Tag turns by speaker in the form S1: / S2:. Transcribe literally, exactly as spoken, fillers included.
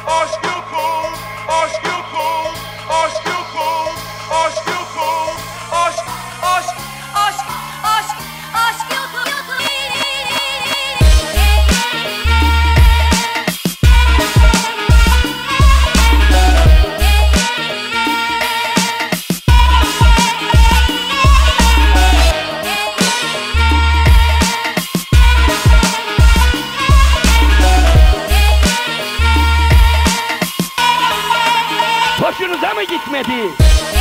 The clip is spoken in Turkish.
S1: aşk yok ol, aşk yok ol, aşk yok ol, aşk yok ol, aşk, aşk,
S2: Aşk, aşk, aşk yok.
S3: Hoşunuza mı gitmedi?